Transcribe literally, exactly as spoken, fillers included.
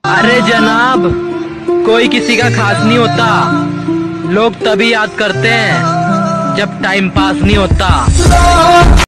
अरे जनाब, कोई किसी का खास नहीं होता। लोग तभी याद करते हैं जब टाइम पास नहीं होता।